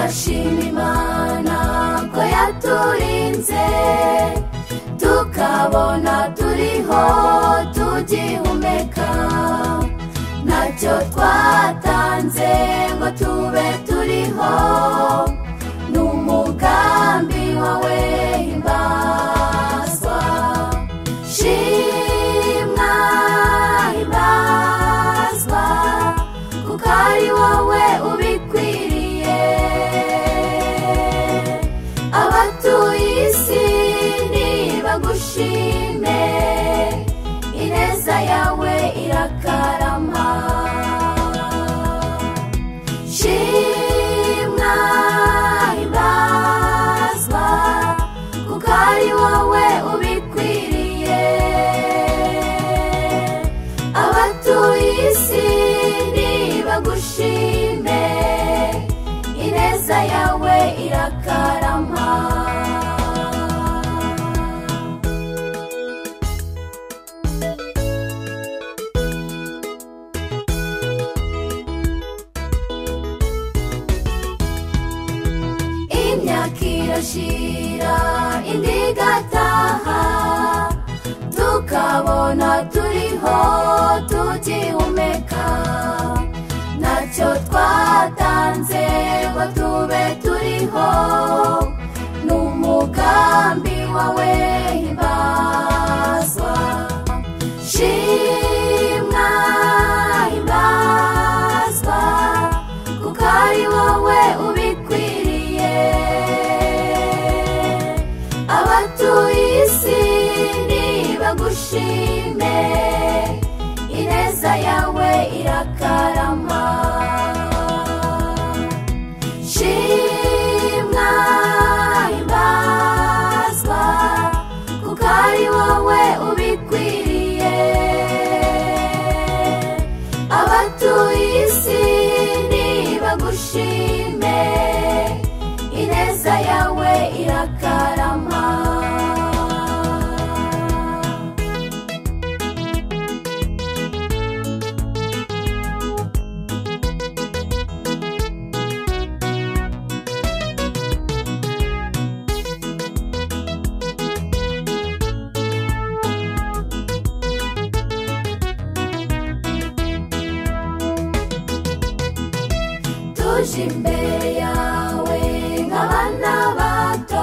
turashima Imana ko yaturinze tukabona turiho tugihumeka, ntacyo twatanze ngo tube turiho, n'umugambi wawe himbazwa. Shimwa himbazwa kuko ari wowe ubikwiriye, abatuye isi nibagushime, ineza yawe irakarama. Shimwa himbazwa kuko ari wowe ubikwiriye, abatuye isi nibagushime, ineza yawe irakarama. Imyaka irashira indi igataha, tukabona turiho tugihumeka, ntacyo twatanze ngo tube turiho, n'umugambi wawe himbazwa. Shimwa himbazwa kuko ari wowe ubikwiriye, abatuye isi nibagushime, ineza yawe irakarama. Shimwa himbazwa kuko ari wowe ubikwiriye, abatuye isi nibagushime, ineza yawe irakarama. Tuje imbere yawe nk'abana bato,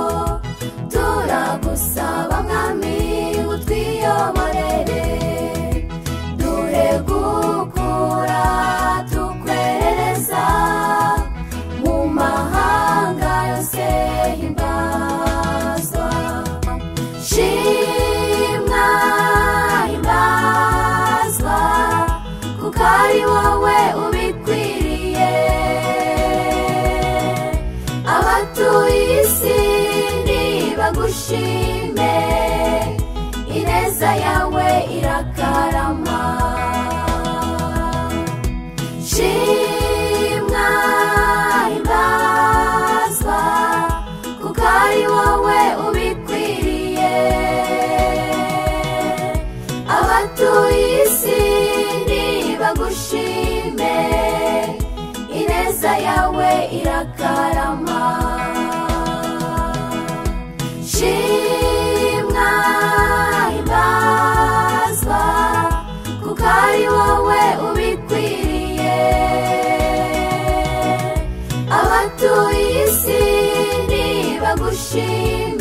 turagusaba mwami utwiyoborere, duhe gukura tukwerereza, mu mahanga yose himbazwa. Shimwa himbazwa kuko ari wowe ubikwiriye, abatuye isi nibagushime, ineza yawe irakarama. Shimwa himbazwa kuko ari wowe ubikwiriye, abatuye isi nibagushime, ineza yawe irakarama. Shimwa himbazwa kuko ari wowe ubikwiriye, abatuye isi nibagushime,